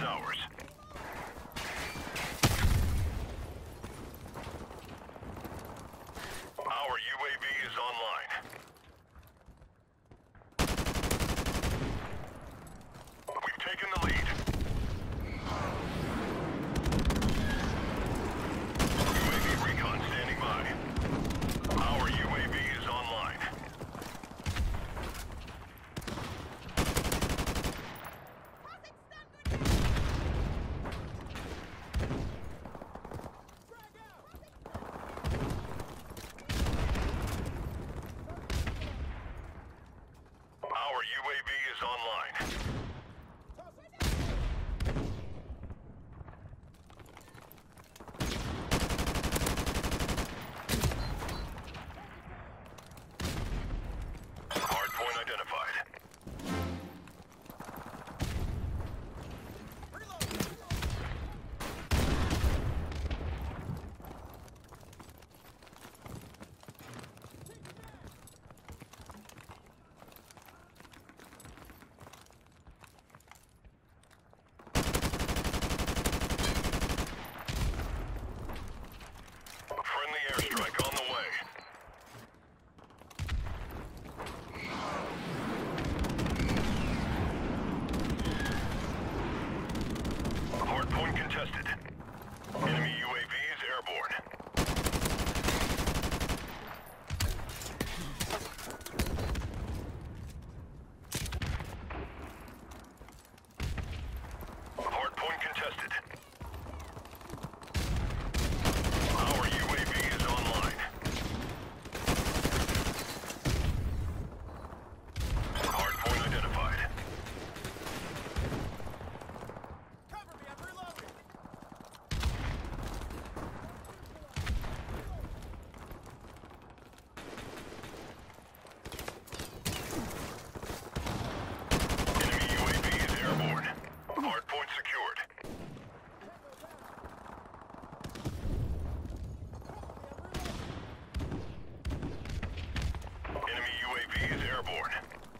ours. Our UAV is online. We've taken the lead. UAV recon standing by. Our UAV is online. Our UAV is online. Hardpoint identified. Friendly airstrike on the way. Hardpoint contested. Enemy UAV is airborne. Hardpoint contested. Our UAV is online. Hardpoint identified. Cover me, I'm reloading! Enemy UAV is airborne. Hardpoint secured. Enemy UAV is airborne.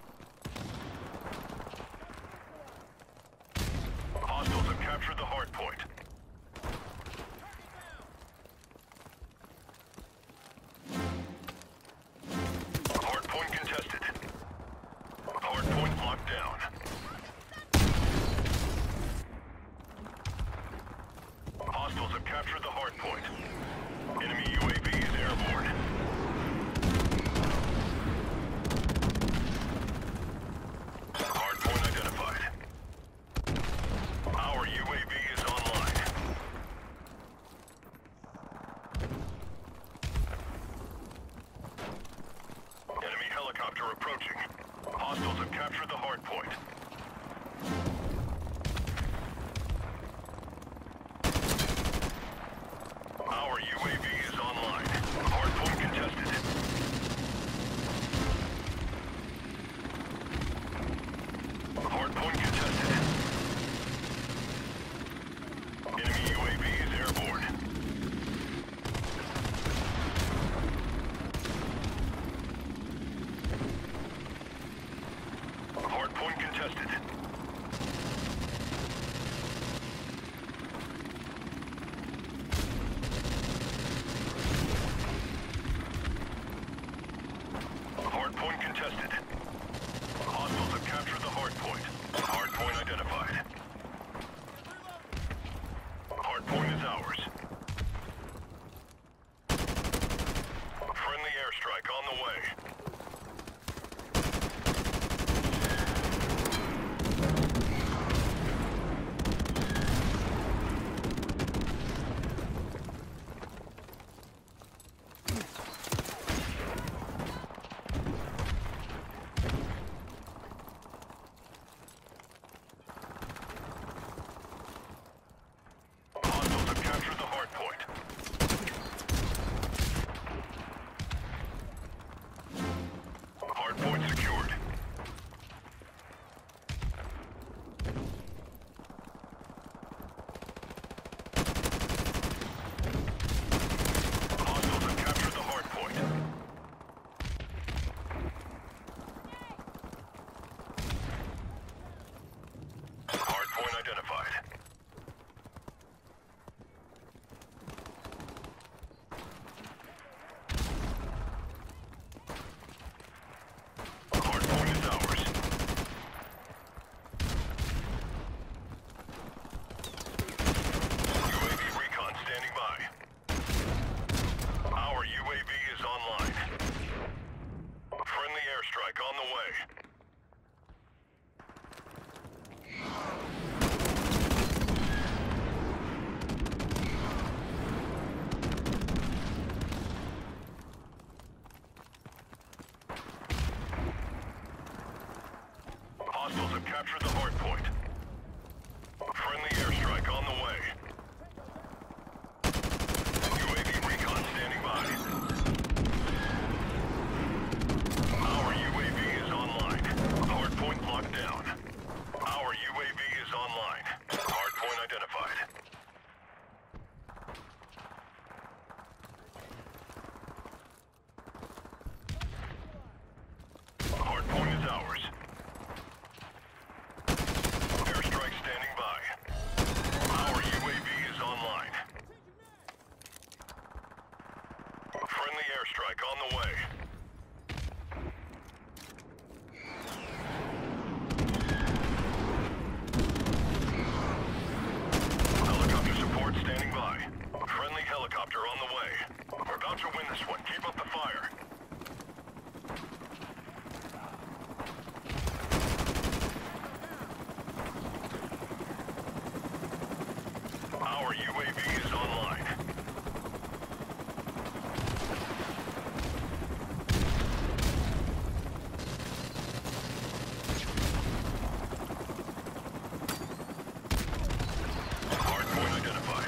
Hostiles have captured the hardpoint. Hardpoint contested. Hardpoint locked down. Hostiles have captured the hardpoint. Enemy UAV is airborne. Hardpoint identified. Our UAV is online. Enemy helicopter approaching. Hostiles have captured the hardpoint. Our UAV is online. Hardpoint contested. Hardpoint contested. Enemy UAV is airborne. Hardpoint contested. Hardpoint contested. Hostiles have captured the hardpoint. Hardpoint identified. Hardpoint is ours. Friendly airstrike on the way. Hostiles have captured the strike on the way. Helicopter support standing by. Friendly helicopter on the way. We're about to win this one. Keep up the fire. Our UAV is online. Hardpoint identified.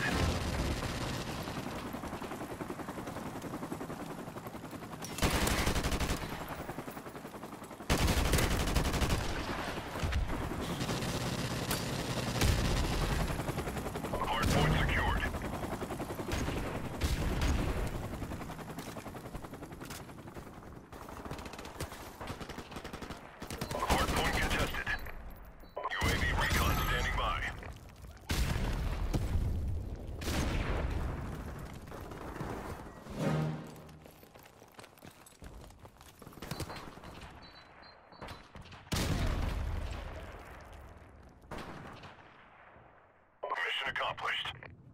Hardpoint secured. Hardpoint contested. UAV recon standing by. Mission accomplished.